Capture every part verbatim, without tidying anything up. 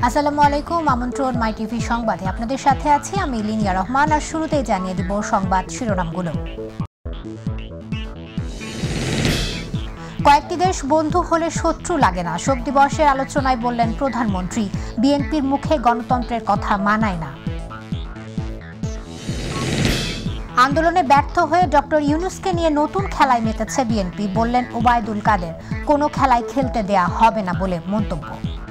আসসালামু আলাইকুম, আমন্ত্রণ মাইটিভি সংবাদে আপনাদের সাথে আছি আমি লিনিয়া রহমান। আর শুরুতেই জানিয়ে দিব সংবাদ শিরোনামগুলো। কয়েকটি দেশ বন্ধু হলে শত্রু লাগে না, শোক দিবসের আলোচনায় বললেন প্রধানমন্ত্রী। বিএনপির মুখে গণতন্ত্রের কথা মানায় না। আন্দোলনে ব্যর্থ হয়ে ডক্টর ইউনূসকে নিয়ে নতুন খেলায় মেতেছে বিএনপি, বললেন ওবায়দুল কাদের। কোনো খেলায় খেলতে দেয়া হবে না বলে মন্তব্য।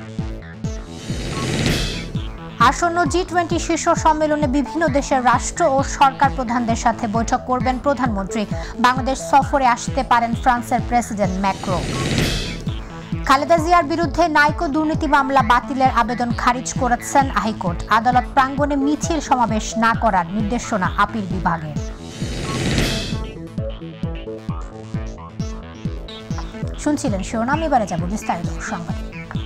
আসন্ন জি টোয়েন্টি শীর্ষ সম্মেলনে বিভিন্ন দেশের রাষ্ট্র ও সরকার প্রধানদের সাথে বৈঠক করবেন প্রধানমন্ত্রী। বাংলাদেশ সফরে আসতে পারেন ফ্রান্সের প্রেসিডেন্ট ম্যাক্রো। খালেদা জিয়ার বিরুদ্ধে নাইকো দুর্নীতি মামলা বাতিলের আবেদন খারিজ করেছেন হাইকোর্ট। আদালত প্রাঙ্গণে মিছিল সমাবেশ না করার নির্দেশনা আপিল বিভাগের। শুনছিলেন শিরোনাম, এবারে যাব বিস্তারিত সংবাদে।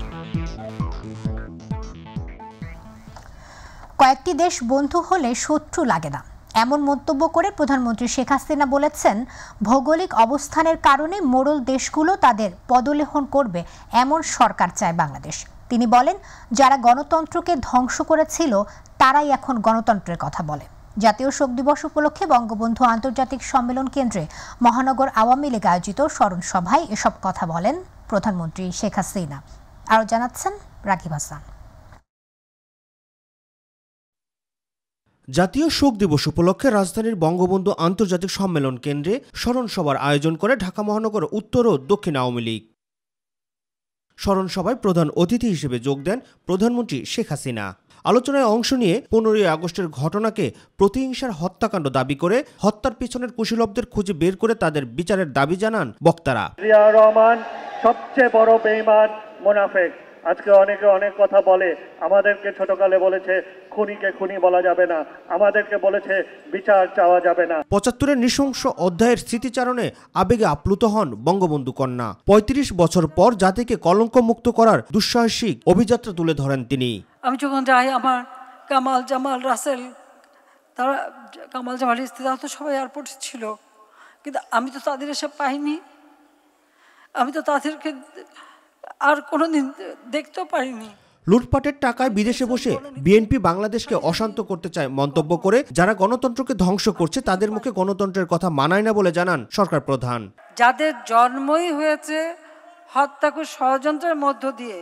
কয়েকটি দেশ বন্ধু হলে শত্রু লাগে না, এমন মন্তব্য করে প্রধানমন্ত্রী শেখ হাসিনা বলেছেন, ভৌগোলিক অবস্থানের কারণে মোড়ল দেশগুলো তাদের পদলেহন করবে এমন সরকার চায় বাংলাদেশ। তিনি বলেন, যারা গণতন্ত্রকে ধ্বংস করেছিল তারাই এখন গণতন্ত্রের কথা বলে। জাতীয় শোক দিবস উপলক্ষে বঙ্গবন্ধু আন্তর্জাতিক সম্মেলন কেন্দ্রে মহানগর আওয়ামী লীগ আয়োজিত স্মরণ সভায় এসব কথা বলেন প্রধানমন্ত্রী শেখ হাসিনা। আরও জানাচ্ছেন রাকিব হাসান। জাতীয় শোক দিবস উপলক্ষে রাজধানীর বঙ্গবন্ধু আন্তর্জাতিক সম্মেলন কেন্দ্রে স্মরণ সভার আয়োজন করে ঢাকা মহানগর উত্তর ও দক্ষিণ আওয়ামী লীগ। স্মরণ সভায় প্রধান অতিথি হিসেবে যোগ দেন প্রধানমন্ত্রী শেখ হাসিনা। আলোচনায় অংশ নিয়ে পনেরোই আগস্টের ঘটনাকে প্রতিহিংসার হত্যাকাণ্ড দাবি করে হত্যার পিছনের কুশীলবদের খুঁজে বের করে তাদের বিচারের দাবি জানান বক্তারা। জিয়া রহমান সবচেয়ে বড় বেঈমান, মুনাফিক। আজকে অনেকে অনেক কথা বলে, আমাদেরকে ছোটকালে বলেছে খুনিকে খুনি বলা যাবে না, আমাদেরকে বলেছে বিচার চাওয়া যাবে না। পঁচাত্তরের নৃশংস অধ্যায়ের স্মৃতিচারণে আবেগে আপ্লুত হন বঙ্গবন্ধু কন্যা। পঁয়ত্রিশ বছর পর জাতিকে কলঙ্ক মুক্ত করার দুঃসাহসিক অভিযাত্রা তুলে ধরেন তিনি। আমি যখন যাই, আমার কামাল জামাল রাসেল, তারা কামাল জামাল তারা তো সবাই এয়ারপোর্ট ছিল, কিন্তু আমি তো তাদের এসব পাইনি। আমি তো তাদেরকে আর কোনোদিন দেখতেও পারিনি। লুটপাটের টাকায় বিদেশে বসে বিএনপি বাংলাদেশকে অশান্ত করতে চায় মন্তব্য করে যারা গণতন্ত্রকে ধ্বংস করছে তাদের মুখে গণতন্ত্রের কথা মানায় না বলে জানান সরকার প্রধান। যাদের জন্মই হয়েছে হত্যাকে ষড়যন্ত্রের মধ্য দিয়ে,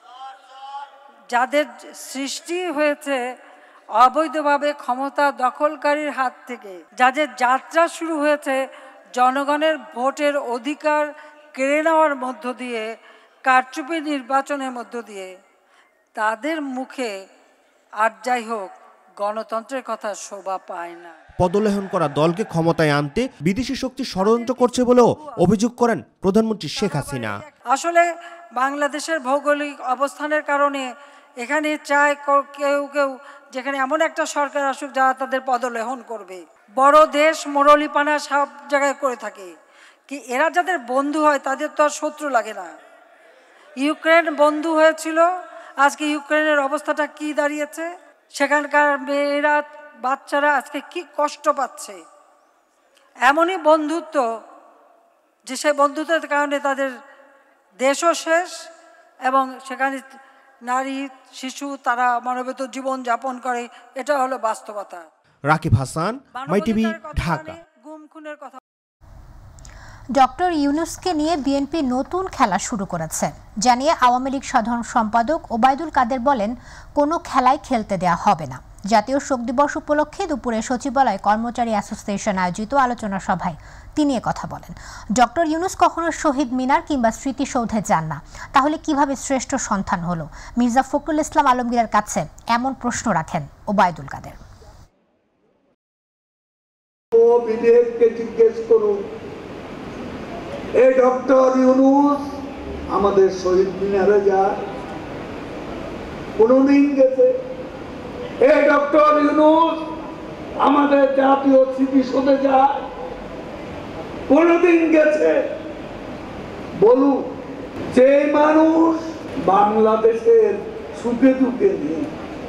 যাদের সৃষ্টি হয়েছে অবৈধভাবে ক্ষমতা দখলকারীর হাত থেকে, যাদের যাত্রা শুরু হয়েছে জনগণের ভোটের অধিকার কেড়ে নেওয়ার মধ্য দিয়ে, কারচুপি নির্বাচনের মধ্য দিয়ে, তাদের মুখে আর যাই হোক গণতন্ত্রের কথা শোভা পায় না। পদলেহন করা দলকে ক্ষমতায় আনতে বিদেশি শক্তি ষড়যন্ত্র করছে বলেও অভিযোগ করেন প্রধানমন্ত্রী শেখ হাসিনা। আসলে বাংলাদেশের ভৌগোলিক অবস্থানের কারণে এখানে চায় কেউ কেউ যেখানে এমন একটা সরকার আসুক যারা তাদের পদলেহন করবে। বড় দেশ মোড়লিপানা সব জায়গায় করে থাকে, কি এরা যাদের বন্ধু হয় তাদের তো আর শত্রু লাগে না। ইউক্রেন বন্ধু হয়েছিল, আজকে ইউক্রেনের অবস্থাটা কি দাঁড়িয়েছে, সেখানকার মেয়েরা বাচ্চারা আজকে কি কষ্ট পাচ্ছে। এমনই বন্ধুত্ব যে সেই বন্ধুত্বের কারণে তাদের দেশও শেষ এবং সেখানে নারী শিশু তারা মানবেত জীবন যাপন করে, এটা হলো বাস্তবতা। রাকিব হাসান, মাইটিভি, ঢাকা। গুম খুনের কথা। ডক্টর ইউনূসকে নিয়ে বিএনপি নতুন খেলা শুরু করেছে জানিয়ে আওয়ামী লীগ সাধারণ সম্পাদক ওবায়দুল কাদের বলেন, কোনো খেলায় খেলতে দেয়া হবে না। জাতীয় শোক দিবস উপলক্ষে দুপুরে সচিবালয় কর্মচারী অ্যাসোসিয়েশন আয়োজিত আলোচনা সভায় তিনি কথা বলেন। ডক্টর ইউনূস কখনো শহীদ মিনার কিংবা স্মৃতিসৌধে যান না, তাহলে কিভাবে শ্রেষ্ঠ সন্তান হলো? মির্জা ফখরুল ইসলাম আলমগীরের কাছে এমন প্রশ্ন রাখেন ওবায়দুল কাদের। এই ডক্টর ইউনূস আমাদের শহীদ মিনারে যায় কোনদিন গেছে? এই ডক্টর ইউনূস আমাদের জাতীয় স্মৃতিসৌধে যায় কোনদিন গেছে? বলুন, যে মানুষ বাংলাদেশের সুখে দুঃখে নেই,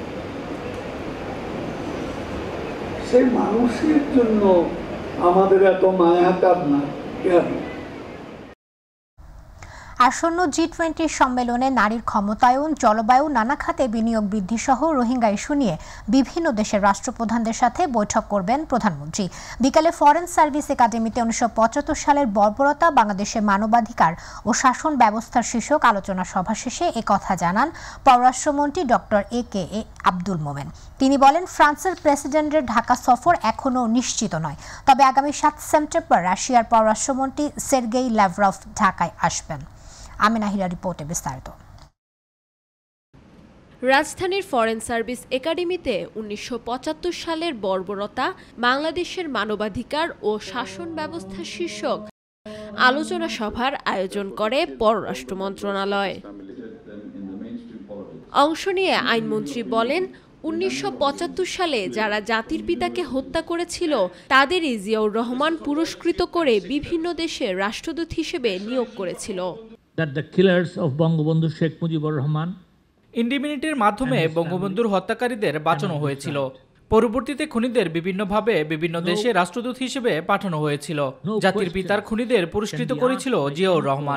সেই মানুষের জন্য আমাদের এত মায়া কান্না কেন? আসন্ন জি টোয়েন্টি সম্মেলনে নারীর ক্ষমতায়ন, জলবায়ু, নানা খাতে বিনিয়োগ বৃদ্ধি সহ রোহিঙ্গা ইস্যু নিয়ে বিভিন্ন দেশের রাষ্ট্রপ্রধানদের সাথে বৈঠক করবেন প্রধানমন্ত্রী। বিকালে ফরেন সার্ভিস একাডেমিতে উনিশশো পঁচাত্তর সালের বর্বরতা, বাংলাদেশের মানবাধিকার ও শাসন ব্যবস্থার শীর্ষক আলোচনা সভা শেষে একথা জানান পররাষ্ট্রমন্ত্রী ডক্টর এ কে এ আব্দুল মোমেন। তিনি বলেন, ফ্রান্সের প্রেসিডেন্টের ঢাকা সফর এখনও নিশ্চিত নয়, তবে আগামী সাত সেপ্টেম্বর রাশিয়ার পররাষ্ট্রমন্ত্রী সের্গেই ল্যাভরভ ঢাকায় আসবেন। আমিনা হিরা রিপোর্টে বিস্তারিত। রাজধানীর ফরেন সার্ভিস একাডেমিতে উনিশশো পঁচাত্তর সালের বর্বরতা, বাংলাদেশের মানবাধিকার ও শাসন ব্যবস্থা শীর্ষক আলোচনা সভার আয়োজন করে পররাষ্ট্র মন্ত্রণালয়। অংশ নিয়ে আইনমন্ত্রী বলেন, উনিশশো পঁচাত্তর সালে যারা জাতির পিতাকে হত্যা করেছিল তাদেরই জিয়াউর রহমান পুরস্কৃত করে বিভিন্ন দেশে রাষ্ট্রদূত হিসেবে নিয়োগ করেছিল। That the killers of Bangabandhu Sheikh Mujibur Rahman ইন্ডিমিনিটির মাধ্যমে বঙ্গবন্ধুর হত্যাকারীদের বাঁচানো হয়েছিল। পরবর্তীতে খুনিদের বিভিন্নভাবে বিভিন্ন দেশে রাষ্ট্রদূত হিসেবে পাঠানো হয়েছিল। জাতির পিতার খুনিদের পুরস্কৃত করেছিল Ziaur Rahman.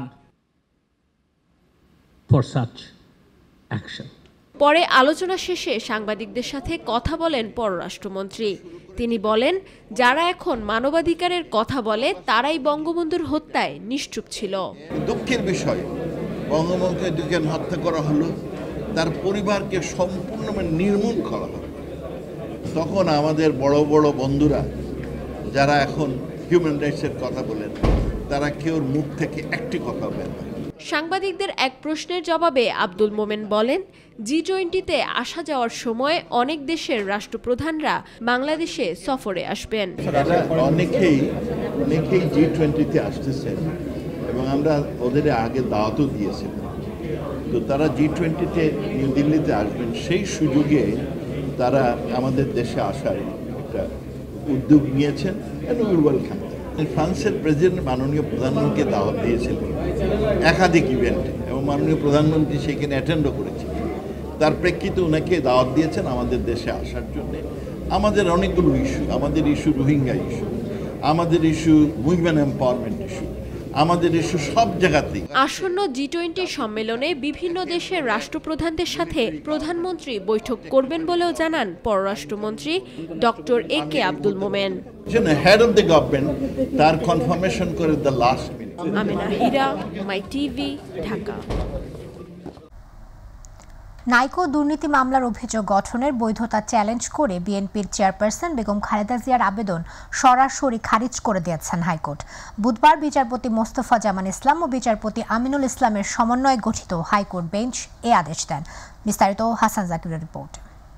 For such action. পরে আলোচনা শেষে সাংবাদিকদের সাথে কথা বলেন পররাষ্ট্রমন্ত্রী। তিনি বলেন, যারা এখন মানবাধিকারের কথা বলে তারাই বঙ্গবন্ধুর হত্যায় নিশ্চুপ ছিল। দুঃখের বিষয়, বঙ্গবন্ধুকে দুজন হত্যা করা হলো, তার পরিবারকে সম্পূর্ণ নির্মূল করা হলো। তখন আমাদের বড় বড় বন্ধুরা যারা এখন হিউম্যান রাইটসের কথা বলেন, তারা কেউ মুখ থেকে একটি কথা বলেন না। সাংবাদিকদের এক প্রশ্নের জবাবে আব্দুল মোমেন বলেন, জি টোয়েন্টিতে আসা যাওয়ার সময় অনেক দেশের রাষ্ট্রপ্রধানরা বাংলাদেশে সফরে আসবেন। অনেকেই অনেকেই জি টোয়েন্টিতে আসতেছেন এবং আমরা ওদের আগে দাওয়াতও দিয়েছিলাম। তো তারা জি টোয়েন্টিতে নিউ দিল্লিতে আসবেন, সেই সুযোগে তারা আমাদের দেশে আসার একটা উদ্যোগ নিয়েছেন। ওয়েলকাম। ফ্রান্সের প্রেসিডেন্ট মাননীয় প্রধানমন্ত্রীকে দাওয়াত দিয়েছিলেন একাধিক ইভেন্টে এবং মাননীয় প্রধানমন্ত্রী সেখানে অ্যাটেন্ডও করেছেন। তার প্রেক্ষিতে ওনাকে দাওয়াত দিয়েছেন আমাদের দেশে আসার জন্য। আমাদের অনেকগুলো ইস্যু, আমাদের ইস্যু রোহিঙ্গা ইস্যু, আমাদের ইস্যু উইমেন এম্পাওয়ারমেন্ট ইস্যু, আমাদের ইস্যু সব জায়গাতেই। আসন্ন জি টোয়েন্টি সম্মেলনে বিভিন্ন দেশের রাষ্ট্রপ্রধানদের সাথে প্রধানমন্ত্রী বৈঠক করবেন বলেও জানান পররাষ্ট্রমন্ত্রী doctor A K Abdul Momen. Head of the government তার কনফার্মেশন করে the last minute. Amina Hira, My TV, Dhaka. Niko দুর্নীতি মামলার অভিযোগ গঠনের বৈধতা চ্যালেঞ্জ করে বিএনপির চেয়ারপারসন বেগম খালেদা জিয়ার আবেদন সরাসরি খারিজ করে দিয়েছেন হাইকোর্ট। বুধবার বিচারপতি মোস্তফা জামান ইসলাম ও বিচারপতি আমিনুল ইসলামের সমন্বয়ে গঠিত হাইকোর্ট বেঞ্চ এ আদেশ দেন। বিস্তারিত হাসান জাকিরের রিপোর্ট।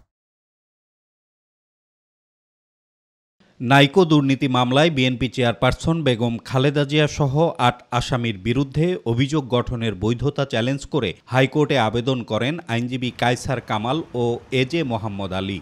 নাইকো দুর্নীতি মামলায় বিএনপি চেয়ারপারসন বেগম খালেদা জিয়া সহ আট আসামির বিরুদ্ধে অভিযোগ গঠনের বৈধতা চ্যালেঞ্জ করে হাইকোর্টে আবেদন করেন আইনজীবী কায়সার কামাল ও এজে মোহাম্মদ আলী।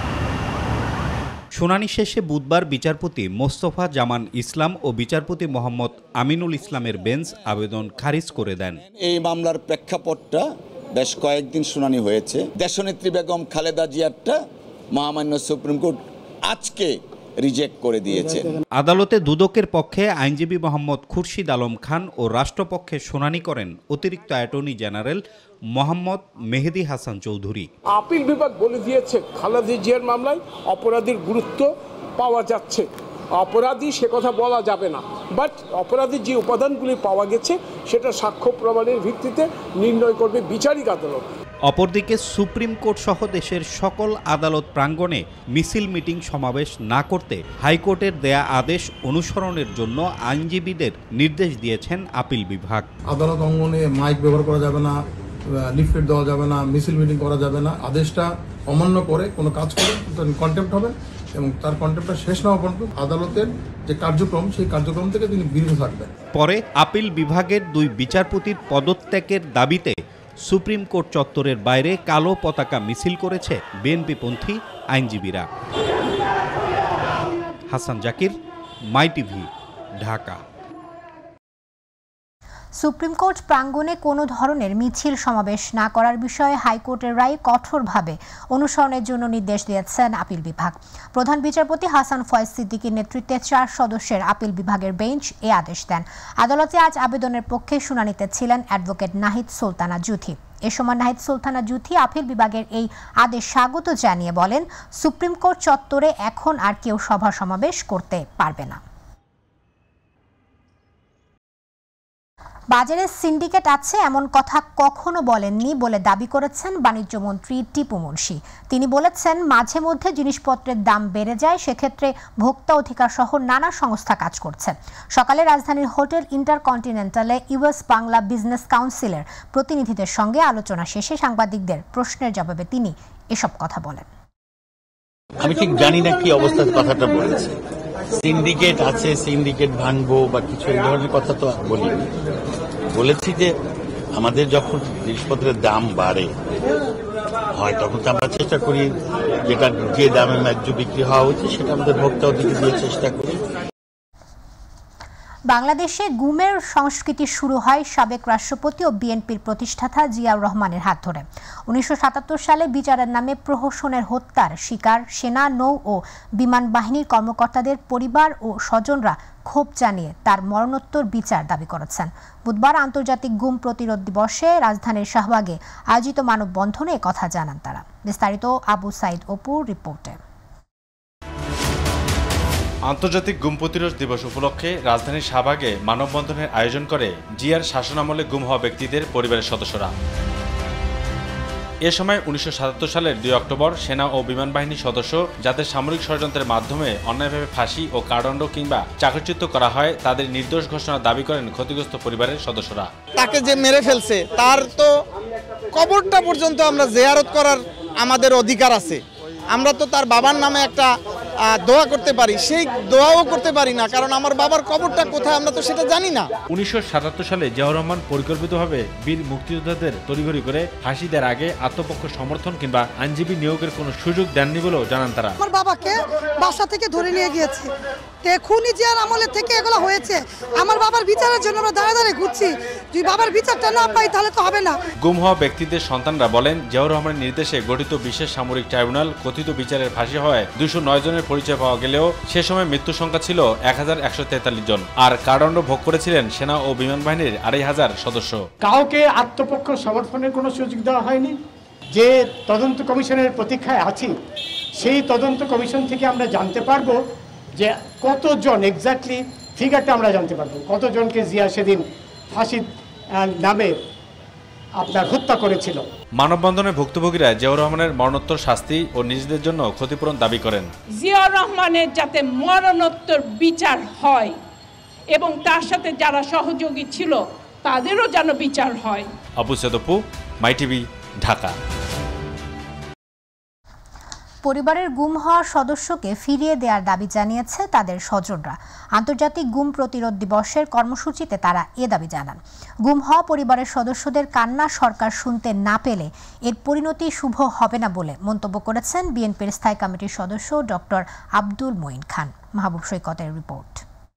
শুনানি শেষে বুধবার বিচারপতি মোস্তফা জামান ইসলাম ও বিচারপতি মোহাম্মদ আমিনুল ইসলামের বেঞ্চ আবেদন খারিজ করে দেন। এই মামলার প্রেক্ষাপটটা বেশ কয়েকদিন শুনানি হয়েছে। দেশনেত্রী বেগম খালেদা জিয়ারটা মহামান্য সুপ্রিম কোর্ট আজকে রিজেক্ট করে দিয়েছে। আদালতে দুদকের পক্ষে আইনজীবী মোহাম্মদ খুরশিদ আলম খান ও রাষ্ট্রপক্ষে শুনানি করেন অতিরিক্ত attorney general Mohammad Mehedi Hasan Chowdhury. Appeal বিভাগ বলে দিয়েছে খালেদা জিয়ার মামলায় অপরাধীর গুরুত্ব পাওয়া যাচ্ছে, অপরাধী সে কথা বলা যাবে না, বাট অপরাধীর যে উপাদানগুলি পাওয়া গেছে সেটা সাক্ষ্য প্রমাণের ভিত্তিতে নির্ণয় করবে বিচারিক আদালত। অপরদিকে সুপ্রিম কোর্ট সহ দেশের সকল আদালত প্রাঙ্গণে মিছিল মিটিং সমাবেশ না করতে হাইকোর্টের দেয়া আদেশ অনুসরণের জন্য আইনজীবীদের নির্দেশ দিয়েছেন আপিল বিভাগ। আদালত অঙ্গনে মাইক ব্যবহার করা যাবে না, লিফলেট দেওয়া যাবে না, মিছিল মিটিং করা যাবে না। আদেশটা অমান্য করে কোনো কাজ করে কন্টেম্প্ট হবে এবং তার কন্টেম্পটা শেষ না হওয়া পর্যন্ত আদালতের যে কার্যক্রম সেই কার্যক্রম থেকে তিনি বিরত থাকবেন। পরে আপিল বিভাগের দুই বিচারপতির পদত্যাগের দাবিতে সুপ্রিম কোর্ট চত্বরের বাইরে কালো পতাকা মিছিল করেছে বিএনপিপন্থী আইনজীবীরা। Hasan Zakir, My TV, Dhaka. Supreme court প্রাঙ্গণে কোনো ধরনের মিছিল সমাবেশ না করার বিষয়ে হাইকোর্টের রায় কঠোরভাবে অনুসরণের জন্য নির্দেশ দিয়েছেন আপিল বিভাগ। প্রধান বিচারপতি হাসান ফয়েজ সিদ্দিকীর নেতৃত্বে চার সদস্যের আপিল বিভাগের বেঞ্চ এ আদেশ দেন। আদালতে আজ আবেদনের পক্ষে শুনানিতে ছিলেন অ্যাডভোকেট নাহিদ সুলতানা জুথি। এ সময় নাহিদ সুলতানা জুথি আপিল বিভাগের এই আদেশ স্বাগত জানিয়ে বলেন, সুপ্রিম কোর্ট চত্বরে এখন আর কেউ সভা সমাবেশ করতে পারবে না। বাজারে সিন্ডিকেট আছে এমন কথা কখনো বলেননি বলে দাবি করেছেন বাণিজ্য মন্ত্রী টিপু মুনশি। তিনি বলেছেন, মাঝে মধ্যে জিনিসপত্রের দাম বেড়ে যায়, সেক্ষেত্রে ভোক্তা অধিকার সহ নানা সংস্থা কাজ করছে। সকালে রাজধানীর হোটেল ইন্টারকন্টিনেন্টালে ইউএস বাংলা বিজনেস কাউন্সিলের প্রতিনিধিদের সঙ্গে আলোচনা শেষে সাংবাদিকদের প্রশ্নের জবাবে তিনি এসব কথা বলেন। আমি ঠিক জানি না কি অবস্থার কথাটা বলেছে। সিন্ডিকেট আছে, সিন্ডিকেট ভাঙবো বা কিছু এই ধরনের কথা তো বলিনি। বলেছি যে আমাদের যখন জিনিসপত্রের দাম বাড়ে হয় তখন তো আমরা চেষ্টা করি যেটা যে দামে ন্যায্য বিক্রি হওয়া উচিত সেটা আমাদের ভোক্তা অধিকার দিয়ে চেষ্টা করি। বাংলাদেশে গুমের সংস্কৃতি শুরু হয় সাবেক রাষ্ট্রপতি ও বিএনপির প্রতিষ্ঠাতা জিয়াউর রহমানের হাত ধরে। উনিশশো সাতাত্তর সালে বিচারের নামে প্রহসনের হত্যার শিকার সেনা, নৌ ও বিমান বাহিনীর কর্মকর্তাদের পরিবার ও স্বজনরা ক্ষোভ জানিয়ে তার মরণোত্তর বিচার দাবি করেছেন। বুধবার আন্তর্জাতিক গুম প্রতিরোধ দিবসে রাজধানীর শাহবাগে আয়োজিত মানববন্ধনে কথা জানান তারা। বিস্তারিত আবু সাইদ অপুর রিপোর্টে। আন্তর্জাতিক গুম প্রতিরোধ দিবস উপলক্ষে রাজধানীর শাহবাগে মানববন্ধনের আয়োজন করে জিয়ার শাসনামলে গুম হওয়া ব্যক্তিদের পরিবারের সদস্যরা। এ সময় উনিশশো সাতাত্তর সালের দুই অক্টোবর সেনা ও বিমান বাহিনীর সদস্য যাদের সামরিক ষড়যন্ত্রের মাধ্যমে অন্যায়ভাবে ফাঁসি ও কারাদণ্ড কিংবা চাকরিচ্যুত করা হয় তাদের নির্দোষ ঘোষণা দাবি করেন ক্ষতিগ্রস্ত পরিবারের সদস্যরা। তাকে যে মেরে ফেলছে তার তো কবরটা পর্যন্ত আমরা জিয়ারত করার আমাদের অধিকার আছে। আমরা তো তার বাবার নামে একটা দোয়া করতে পারি, সেই দোয়াও করতে পারি না, কারণ আমার বাবার কবরটা কোথায় আমরা তো সেটা জানি না। উনিশশো সাতাত্তর সালে জিয়াউর রহমান পরিকল্পিতভাবে বীর মুক্তিযোদ্ধাদের তড়িঘড়ি করে ফাঁসি দেওয়ার আগে আত্মপক্ষ সমর্থন কিংবা আইনজীবী নিয়োগের কোনো সুযোগ দেননি বলেও জানান তারা। আমার বাবাকে বাসা থেকে ধরে নিয়ে গিয়েছে, খুনি জিয়ার আমলের থেকে এগুলো হয়েছে। আমার বাবার বিচারের জন্য আমরা দাঁড়া দাঁড়িয়ে ঘুরছি, যদি বাবার বিচারটা না পাই তাহলে তো হবে না। গুম হওয়া ব্যক্তিদের সন্তানরা বলেন, জিয়াউর রহমানের নির্দেশে গঠিত বিশেষ সামরিক ট্রাইব্যুনাল কথিত বিচারের ফাঁসি হওয়ায় দুশো নয় জনের পরিচয় পাওয়া গেলেও সে সময় মৃত্যু সংখ্যা ছিল এক হাজার একশো তেতাল্লিশ জন, আর কারাদণ্ড ভোগ করেছিলেন সেনা ও বিমান বাহিনীর আড়াই হাজার সদস্য। কাউকে আত্মপক্ষ সমর্থনের কোনো সুযোগ দেওয়া হয়নি। যে তদন্ত কমিশনের প্রতীক্ষায় আছি, সেই তদন্ত কমিশন থেকে আমরা জানতে পারবো যে কতজন এক্স্যাক্টলি ফিগারটা আমরা জানতে পারবো কতজনকে জিয়া সেদিন ফাঁসির নামে আপনার হত্যা করেছিল। মানববন্ধনে ভুক্তভোগীরা জিয়াউর রহমানের মরণোত্তর শাস্তি ও নিজেদের জন্য ক্ষতিপূরণ দাবি করেন। জিয়াউর রহমানের যাতে মরণোত্তর বিচার হয় এবং তার সাথে যারা সহযোগী ছিল তাদেরও যেন বিচার হয়। আবু সাইদ অপু, মাইটিভি, ঢাকা। পরিবারের গুম হওয়া সদস্যকে ফিরিয়ে দেওয়ার দাবি জানিয়েছে তাদের স্বজনরা। আন্তর্জাতিক গুম প্রতিরোধ দিবসের কর্মসূচিতে তারা এ দাবি জানান। গুম হওয়া পরিবারের সদস্যদের কান্না সরকার শুনতে না পেলে এর পরিণতি শুভ হবে না বলে মন্তব্য করেছেন বিএনপির স্থায়ী কমিটির সদস্য ডক্টর আব্দুল মঈন খান। মাহবুব সৈকতের রিপোর্ট।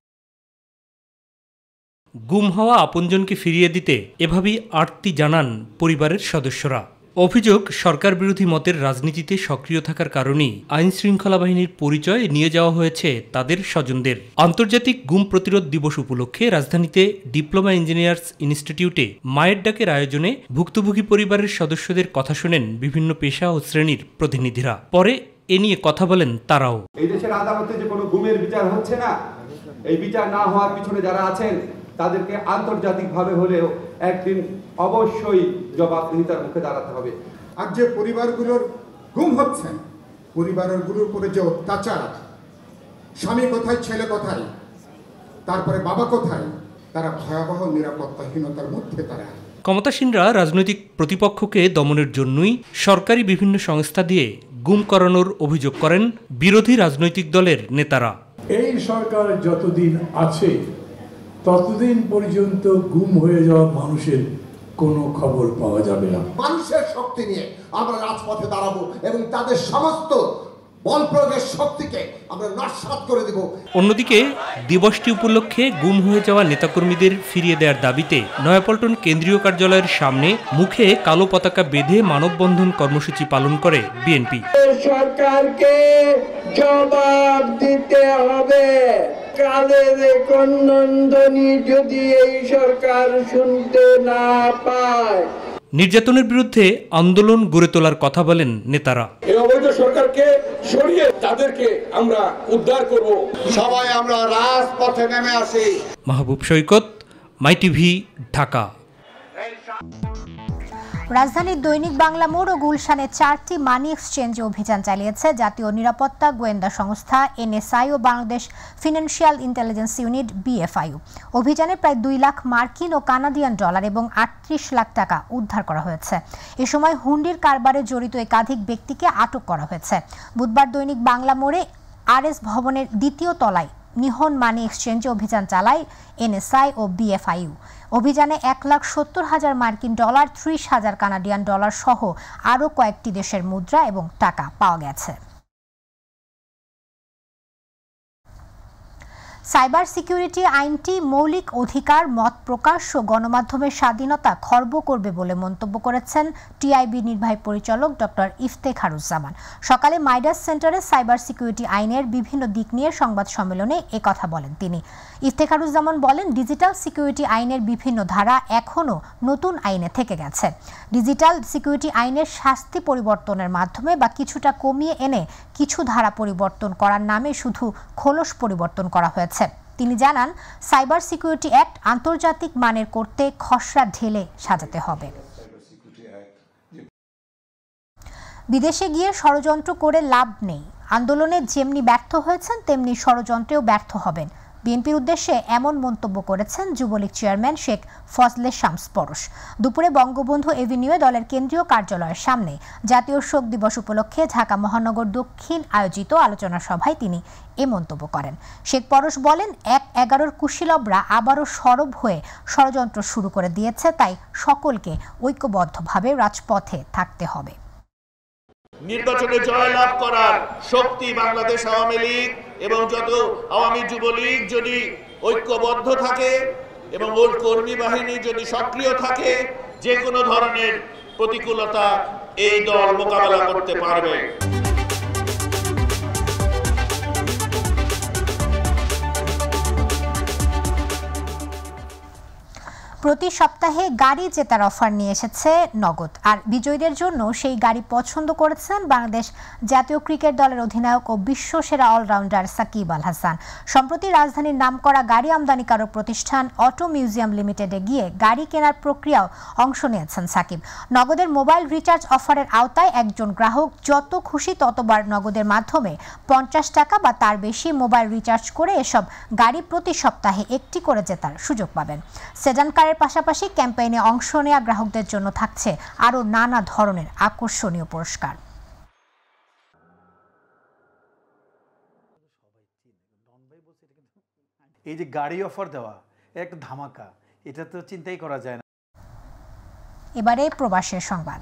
গুম হওয়া আপনজনকে ফিরিয়ে দিতে এভাবেই আর্তি জানান পরিবারের সদস্যরা। অভিযোগ, সরকার বিরোধী মতের রাজনীতিতে সক্রিয় থাকার কারণেই আইন শৃঙ্খলা বাহিনীর পরিচয় নিয়ে যাওয়া হয়েছে তাদের স্বজনদের। আন্তর্জাতিক গুম প্রতিরোধ দিবস উপলক্ষে রাজধানীতে ডিপ্লোমা ইঞ্জিনিয়ার্স ইনস্টিটিউটে মায়ের ডাকের আয়োজনে ভুক্তভোগী পরিবারের সদস্যদের কথা শোনেন বিভিন্ন পেশা ও শ্রেণীর প্রতিনিধিরা। পরে এ নিয়ে কথা বলেন তারাও। এই দেশের আদালতে যে কোনো গুমের বিচার হচ্ছে না, এই বিচার না হওয়ার পিছনে যারা আছেন তাদেরকে আন্তর্জাতিকভাবে হলেও একদিন অবশ্যই জবাবদিহিতার মুখে দাঁড়াতে হবে। আর যে পরিবারগুলোর গুম হচ্ছে, পরিবারগুলোর উপরে যে অত্যাচার, স্বামী কোথায়, ছেলে কোথায়, তারপরে বাবা কোথায়, তারা ভয়াবহ নিরাপত্তাহীনতার মধ্যে তারা। ক্ষমতাসীনরা রাজনৈতিক প্রতিপক্ষকে দমনের জন্যই সরকারি বিভিন্ন সংস্থা দিয়ে গুম করানোর অভিযোগ করেন বিরোধী রাজনৈতিক দলের নেতারা। এই সরকার যতদিন আছে ততদিন পর্যন্ত গুম হয়ে যাওয়া মানুষের কোনো খবর পাওয়া যাবে না। মানুষের শক্তি নিয়ে আমরা রাজপথে দাঁড়াবো এবং তাদের সমস্ত বল প্রয়োগের শক্তিকে আমরা নস্যাৎ করে দেব। অন্যদিকে দিবসটি উপলক্ষে গুম হয়ে যাওয়া নেতাকর্মীদের ফিরিয়ে দেওয়ার দাবিতে নয়াপল্টন কেন্দ্রীয় কার্যালয়ের সামনে মুখে কালো পতাকা বেঁধে মানববন্ধন কর্মসূচি পালন করে বিএনপি। সরকারকে জবাব দিতে হবে। কালের কন্দনী যদি এই সরকার শুনতে না পায়। নির্যাতনের বিরুদ্ধে আন্দোলন গড়ে তোলার কথা বলেন নেতারা। এই অবৈধ সরকারকে সরিয়ে তাদেরকে আমরা উদ্ধার করব। সবাই আমরা রাজপথে নেমে আসি। মাহবুব সৈকত, মাইটিভি, ঢাকা। রাজধানীর দৈনিক বাংলা মোড় ও গুলশানে চারটি মানি এক্সচেঞ্জে অভিযান চালিয়েছে জাতীয় নিরাপত্তা গোয়েন্দা সংস্থা এনএসআই ও Bangladesh financial intelligence unit BFIU. অভিযানে প্রায় দুই লাখ মার্কিন ও কানাডিয়ান ডলার এবং আটত্রিশ লাখ টাকা উদ্ধার করা হয়েছে। এ সময় হুন্ডির কারবারে জড়িত একাধিক ব্যক্তিকে আটক করা হয়েছে। বুধবার দৈনিক বাংলা মোড়ে আর এস ভবনের দ্বিতীয় তলায় নিহন মানি এক্সচেঞ্জে অভিযান চালায় এনএসআই ও বিএফআইউ। অভিযানে এক লাখ সত্তর হাজার মার্কিন ডলার, ত্রিশ হাজার কানাডিয়ান ডলার সহ আরও কয়েকটি দেশের মুদ্রা এবং টাকা পাওয়া গেছে। সাইবার সিকিউরিটি আইনটি মৌলিক অধিকার, মত প্রকাশ ও গণমাধ্যমের স্বাধীনতা খর্ব করবে বলে মন্তব্য করেছেন টিআইবি নির্বাহী পরিচালক ডক্টর ইফতেখারুজ্জামান। সকালে মাইডাস সেন্টারে সাইবার সিকিউরিটি আইনের বিভিন্ন দিক নিয়ে সংবাদ সম্মেলনে একথা বলেন তিনি। ইফতেখারুজ্জামান বলেন, ডিজিটাল সিকিউরিটি আইনের বিভিন্ন ধারা এখনও নতুন আইনে থেকে গেছে। ডিজিটাল সিকিউরিটি আইনের শাস্তি পরিবর্তনের মাধ্যমে বা কিছুটা কমিয়ে এনে কিছু ধারা পরিবর্তন করার নামে শুধু খোলস পরিবর্তন করা হয়েছে। তিনি জানান, সাইবার সিকিউরিটি অ্যাক্ট আন্তর্জাতিক মানের করতে খসড়া ঢেলে সাজাতে হবে। বিদেশে গিয়ে ষড়যন্ত্র করে লাভ নেই। আন্দোলনে যেমনি ব্যর্থ হয়েছেন তেমনি ষড়যন্ত্রেও ব্যর্থ হবেন। বিএনপির উদ্দেশ্যে এমন মন্তব্য করেছেন যুবলীগ চেয়ারম্যান শেখ ফজলে শামস পরশ। দুপুরে বঙ্গবন্ধু এভিনিউয়ে দলের কেন্দ্রীয় কার্যালয়ের সামনে জাতীয় শোক দিবস উপলক্ষে ঢাকা মহানগর দক্ষিণ আয়োজিত আলোচনা সভায় তিনি এ মন্তব্য করেন। শেখ পরশ বলেন, এক এগারোর কুশীলবরা আবারও সরব হয়ে ষড়যন্ত্র শুরু করে দিয়েছে, তাই সকলকে ঐক্যবদ্ধভাবে রাজপথে থাকতে হবে। নির্বাচনে জয়লাভ করার শক্তি বাংলাদেশ আওয়ামী লীগ এবং যত আওয়ামী যুবলীগ যদি ঐক্যবদ্ধ থাকে এবং ওর কর্মী বাহিনী যদি সক্রিয় থাকে, যে কোনো ধরনের প্রতিকূলতা এই দল মোকাবেলা করতে পারবে। প্রতি সপ্তাহে গাড়ি জেতার অফার নিয়ে এসেছে নগদ। আর বিজয়ীদের জন্য সেই গাড়ি পছন্দ করেছেন বাংলাদেশ জাতীয় ক্রিকেট দলের অধিনায়ক ও বিশ্বসেরা অলরাউন্ডার সাকিব আল হাসান। সম্প্রতি রাজধানীর নামকরা গাড়ি আমদানিকারক প্রতিষ্ঠান অটো মিউজিয়াম লিমিটেডে গিয়ে গাড়ি কেনার প্রক্রিয়াও অংশ নিয়েছেন সাকিব। নগদের মোবাইল রিচার্জ অফারের আওতায় একজন গ্রাহক যত খুশি ততবার নগদের মাধ্যমে পঞ্চাশ টাকা বা তার বেশি মোবাইল রিচার্জ করে এসব গাড়ি প্রতি সপ্তাহে একটি করে জেতার সুযোগ পাবেন। সেডান কারের পাশাপাশি ক্যাম্পেইনে অংশ নেওয়া গ্রাহকদের জন্য থাকছে আরও নানা ধরনের আকর্ষণীয় পুরস্কার। এই যে গাড়ি অফার দেওয়া একটা ধামাকা, এটা তো চিন্তাই করা যায় না। এবারে প্রবাসের সংবাদ।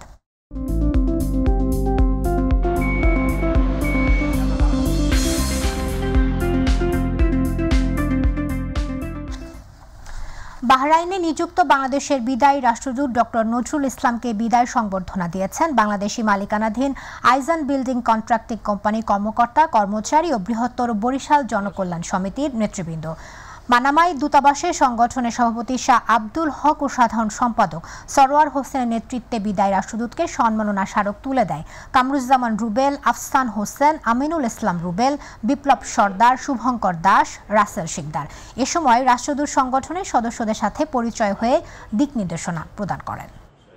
বাহরাইনে নিযুক্ত বাংলাদেশের বিদায়ী রাষ্ট্রদূত ডক্টর নজরুল ইসলামকে বিদায় সংবর্ধনা দিয়েছেন বাংলাদেশি মালিকানাধীন আইজান বিল্ডিং কন্ট্রাক্টিং কোম্পানির কর্মকর্তা, কর্মচারী ও বৃহত্তর বরিশাল জনকল্যাণ সমিতির নেতৃবৃন্দ। মানামাই দূতাবাসের সংগঠনের সভাপতি শাহ আব্দুল হক ও সাধারণ সম্পাদক সরোয়ার হোসেনের নেতৃত্বে বিদায়ী রাষ্ট্রদূতকে সম্মাননা স্মারক তুলে দেয় কামরুজ্জামান রুবেল, আফসান হোসেন, আমিনুল ইসলাম রুবেল, বিপ্লব সর্দার, শুভঙ্কর দাস, রাসেল শিকদার। এ সময় রাষ্ট্রদূত সংগঠনের সদস্যদের সাথে পরিচয় হয়ে দিক নির্দেশনা প্রদান করেন।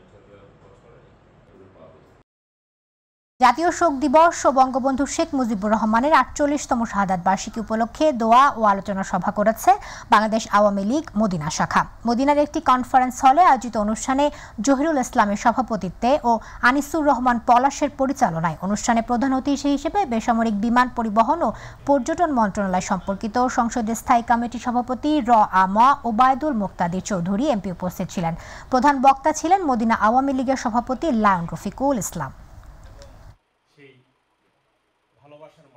জাতীয় শোক দিবস ও বঙ্গবন্ধু শেখ মুজিবুর রহমানের আটচল্লিশতম শাহাদাত বার্ষিকী উপলক্ষে দোয়া ও আলোচনা সভা করেছে বাংলাদেশ আওয়ামী লীগ মদিনা শাখা। মদিনার একটি কনফারেন্স হলে আয়োজিত অনুষ্ঠানে জহিরুল ইসলামের সভাপতিত্বে ও আনিসুর রহমান পলাশের পরিচালনায় অনুষ্ঠানে প্রধান অতিথি হিসেবে বেসামরিক বিমান পরিবহন ও পর্যটন মন্ত্রণালয় সম্পর্কিত সংসদের স্থায়ী কমিটির সভাপতি র আমা ওবায়দুল মুক্তাদির চৌধুরী এমপি উপস্থিত ছিলেন। প্রধান বক্তা ছিলেন মদিনা আওয়ামী লীগের সভাপতি লায়ন রফিকুল ইসলাম।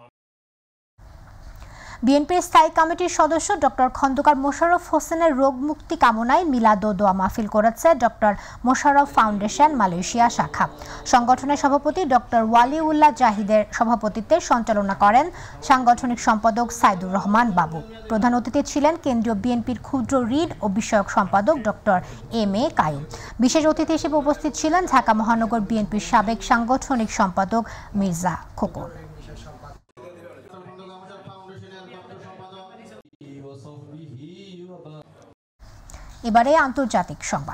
বিএনপির স্থায়ী কমিটির সদস্য ডক্টর খন্দকার মোশাররফ হোসেনের রোগ মুক্তি কামনায় মিলাদ ও দোয়া মাহফিল করেছে ডক্টর মোশাররফ ফাউন্ডেশন মালয়েশিয়া শাখা। সংগঠনের সভাপতি ডক্টর ওয়ালিউল্লাহ জাহিদের সভাপতিত্বে সঞ্চালনা করেন সাংগঠনিক সম্পাদক সাইদুর রহমান বাবু। প্রধান অতিথি ছিলেন কেন্দ্রীয় বিএনপির ক্ষুদ্র ঋণ ও বিষয়ক সম্পাদক ডক্টর এম এ কায়ুম। বিশেষ অতিথি হিসেবে উপস্থিত ছিলেন ঢাকা মহানগর বিএনপির সাবেক সাংগঠনিক সম্পাদক মির্জা খোকন। এবারে আন্তর্জাতিক সংবাদ।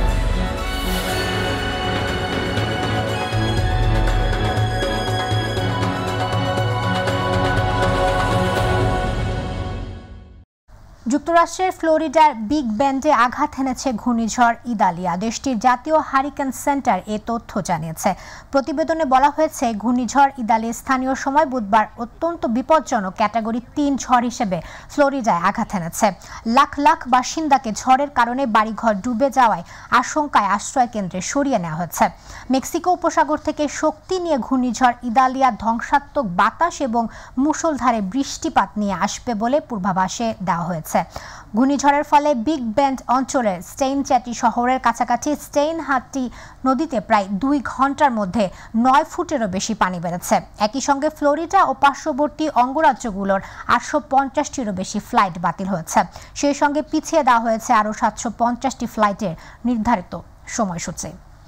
যুক্তরাষ্ট্রের ফ্লোরিডার বিগ বেন্ডে আঘাত এনেছে ঘূর্ণিঝড় ইদালিয়া। দেশটির জাতীয় হারিকেন সেন্টার এ তথ্য জানিয়েছে। প্রতিবেদনে বলা হয়েছে, ঘূর্ণিঝড় ইদালিয়া স্থানীয় সময় বুধবার অত্যন্ত বিপজ্জনক ক্যাটাগরি তিন ঝড় হিসেবে ফ্লোরিডায় আঘাত এনেছে। লাখ লাখ বাসিন্দাকে ঝড়ের কারণে বাড়িঘর ডুবে যাওয়ায় আশঙ্কায় আশ্রয় কেন্দ্রে সরিয়ে নেওয়া হয়েছে। মেক্সিকো উপসাগর থেকে শক্তি নিয়ে ঘূর্ণিঝড় ইদালিয়া ধ্বংসাত্মক বাতাস এবং মুষলধারে বৃষ্টিপাত নিয়ে আসবে বলে পূর্বাভাসে দেওয়া হয়েছে। ঘূর্ণিঝড়ের ফলে বিগ বেন্ড অঞ্চলের স্টেইনচ্যাটি শহরের কাছাকাছি স্টেইনহাটি নদীতে প্রায় দুই ঘন্টার মধ্যে নয় ফুটেরও বেশি পানি বেড়েছে। একই সঙ্গে ফ্লোরিডা ও পার্শ্ববর্তী অঙ্গরাজ্যগুলোর আটশো পঞ্চাশটিরও বেশি ফ্লাইট বাতিল হয়েছে। সেই সঙ্গে পিছিয়ে দেওয়া হয়েছে আরও সাতশো পঞ্চাশটি ফ্লাইটের নির্ধারিত সময়সূচি।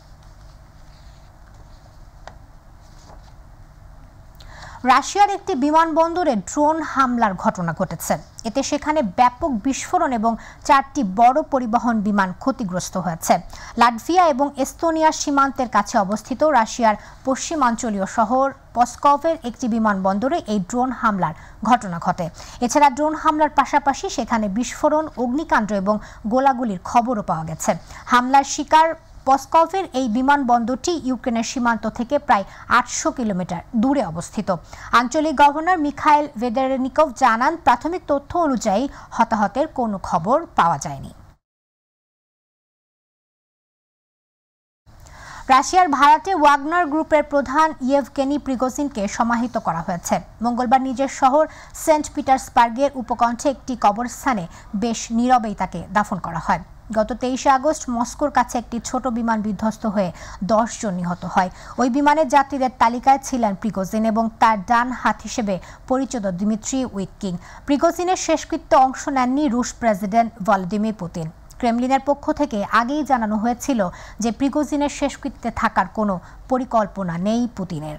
রাশিয়ার একটি বিমানবন্দরে ড্রোন হামলার ঘটনা ঘটেছে। এতে সেখানে ব্যাপক বিস্ফোরণ এবং চারটি বড় পরিবহন বিমান ক্ষতিগ্রস্ত হয়েছে। লাটভিয়া এবং এস্তোনিয়ার সীমান্তের কাছে অবস্থিত রাশিয়ার পশ্চিমাঞ্চলীয় শহর পস্কভের একটি বিমানবন্দরে এই ড্রোন হামলার ঘটনা ঘটে। এছাড়া ড্রোন হামলার পাশাপাশি সেখানে বিস্ফোরণ, অগ্নিকাণ্ড এবং গোলাগুলির খবরও পাওয়া গেছে। হামলার শিকার পস্কভের এই বিমানবন্দরটি ইউক্রেনের সীমান্ত থেকে প্রায় আটশো কিলোমিটার দূরে অবস্থিত। আঞ্চলিক গভর্নর মিখাইল ভেদেরেনিকভ জানান, প্রাথমিক তথ্য অনুযায়ী হতাহতের কোনো খবর পাওয়া যায়নি। রাশিয়ার ভাড়াটে ওয়াগনার গ্রুপের প্রধান ইয়েভগেনি প্রিগোজিনকে সমাহিত করা হয়েছে। মঙ্গলবার নিজের শহর সেন্ট পিটার্সবার্গের উপকণ্ঠে একটি কবরস্থানে বেশ নীরবেই তাকে দাফন করা হয়। গত তেইশে আগস্ট মস্কোর কাছে একটি ছোট বিমান বিধ্বস্ত হয়ে দশ জন নিহত হয়। ওই বিমানের যাত্রীদের তালিকায় ছিলেন প্রিগোজিন এবং তার ডান হাত হিসেবে পরিচিত দিমিত্রি উইটকিং। প্রিগোজিনের শেষকৃত্যে অংশ নেননি রুশ প্রেসিডেন্ট ভলোদিমির পুতিন। ক্রেমলিনের পক্ষ থেকে আগেই জানানো হয়েছিল যে প্রিগোজিনের শেষকৃত্যে থাকার কোনো পরিকল্পনা নেই পুতিনের।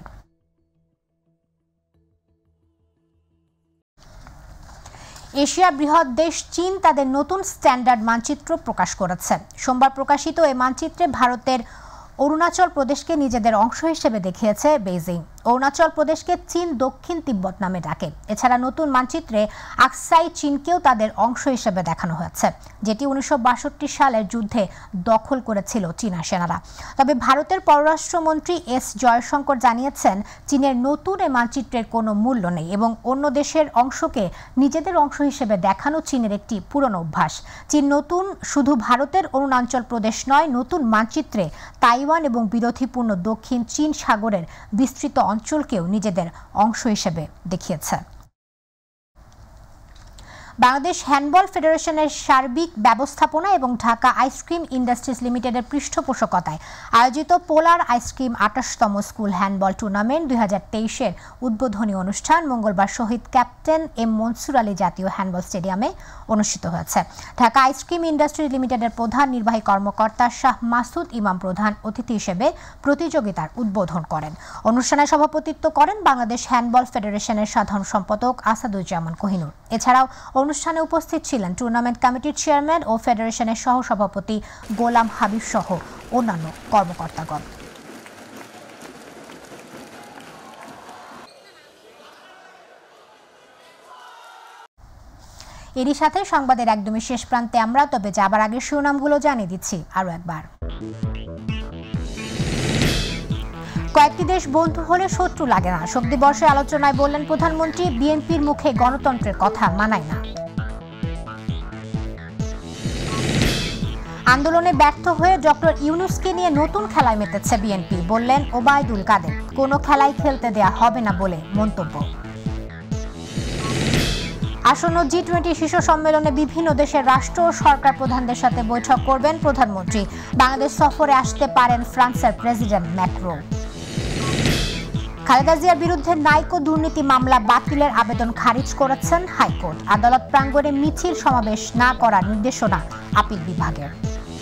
এশিয়ার বৃহৎ দেশ চীন তাদের নতুন স্ট্যান্ডার্ড মানচিত্র প্রকাশ করেছে। সোমবার প্রকাশিত এই মানচিত্রে ভারতের অরুণাচল প্রদেশকে নিজেদের অংশ হিসেবে দেখিয়েছে বেইজিং। অরুণাচল প্রদেশকে চীন দক্ষিণ তিব্বত নামে ডাকে। এছাড়া নতুন মানচিত্রে আকসাই চীনকেও তাদের অংশ হিসেবে দেখানো হয়েছে, যেটি উনিশশো বাষট্টি সালের যুদ্ধে দখল করেছিল চীনা সেনারা। তবে ভারতের পররাষ্ট্রমন্ত্রী এস জয়শঙ্কর জানিয়েছেন, চীনের নতুন এই মানচিত্রের কোনো মূল্য নেই এবং অন্য দেশের অংশকে নিজেদের অংশ হিসেবে দেখানো চীনের একটি পুরনো অভ্যাস। চীন নতুন শুধু ভারতের অরুণাচল প্রদেশ নয়, নতুন মানচিত্রে তাইওয়ান এবং বিরোধীপূর্ণ দক্ষিণ চীন সাগরের বিস্তৃত অঞ্চলকেও নিজেদের অংশ হিসেবে দেখিয়েছে। বাংলাদেশ হ্যান্ডবল ফেডারেশনের সার্বিক ব্যবস্থাপনা এবং ঢাকা আইসক্রিম ইন্ডাস্ট্রিজ লিমিটেডের পৃষ্ঠপোষকতায় আয়োজিত পোলার আইসক্রিম আটাশতম স্কুল হ্যান্ডবল টুর্নামেন্ট দুই হাজার তেইশের উদ্বোধনী অনুষ্ঠান মঙ্গলবার শহীদ ক্যাপ্টেন এম মনসুর আলী জাতীয় হ্যান্ডবল স্টেডিয়ামে অনুষ্ঠিত হয়েছে। ঢাকা আইসক্রিম ইন্ডাস্ট্রিজ লিমিটেডের প্রধান নির্বাহী কর্মকর্তা শাহ মাসুদ ইমাম প্রধান অতিথি হিসেবে প্রতিযোগিতার উদ্বোধন করেন। অনুষ্ঠানে সভাপতিত্ব করেন বাংলাদেশ হ্যান্ডবল ফেডারেশনের সাধারণ সম্পাদক আসাদুজ্জামান কোহিনুর। এছাড়াও অনুষ্ঠানে উপস্থিত ছিলেন টুর্নামেন্ট কমিটির চেয়ারম্যান ও ফেডারেশনের সহসভাপতি গোলাম হাবিব সহ অন্যান্য কর্মকর্তাগণ। এরই সাথে সংবাদের একদমই শেষ প্রান্তে আমরা, তবে যাবার আগে শিরোনামগুলো জানিয়ে দিচ্ছি আরও একবার। কয়েকটি দেশ বন্ধু হলে শত্রু লাগে না, শোক দিবসে আলোচনায় বললেন প্রধানমন্ত্রী। বিএনপির মুখে গণতন্ত্রের কথা মানায় না। আন্দোলনে ব্যর্থ হয়ে ডক্টর ইউনূসকে নিয়ে নতুন খেলায় মেতেছে বিএনপি, বললেন ওবায়দুল কাদের। কোনো খেলাই খেলতে দেয়া হবে না বলে মন্তব্য। আসন্ন জি টোয়েন্টি শীর্ষ সম্মেলনে বিভিন্ন দেশের রাষ্ট্র ও সরকার প্রধানদের সাথে বৈঠক করবেন প্রধানমন্ত্রী। বাংলাদেশ সফরে আসতে পারেন ফ্রান্সের প্রেসিডেন্ট ম্যাক্রো। খালেদা জিয়ার বিরুদ্ধে নাইকো দুর্নীতি মামলা বাতিলের আবেদন খারিজ করেছেন হাইকোর্ট। আদালত প্রাঙ্গণে মিছিল সমাবেশ না করার নির্দেশনা আপিল বিভাগের।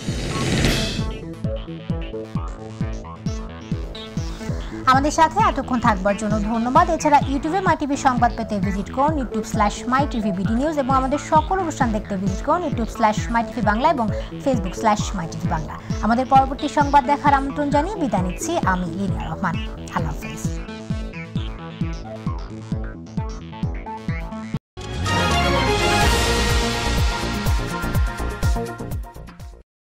আমাদের সাথে এতক্ষণ থাকবার জন্য ধন্যবাদ। এছাড়া ইউটিউবে মাই টিভি সংবাদ পেতে ভিজিট করুন YouTube slash my TV BD news এবং আমাদের সকল অনুষ্ঠান দেখতে ভিজিট করুন YouTube slash my TV Bangla এবং Facebook slash my TV Bangla. আমাদের পরবর্তী সংবাদ দেখার আমন্ত্রণ জানিয়ে বিদায় নিচ্ছি আমি লিনা রহমান। আল্লাহ হাফেজ।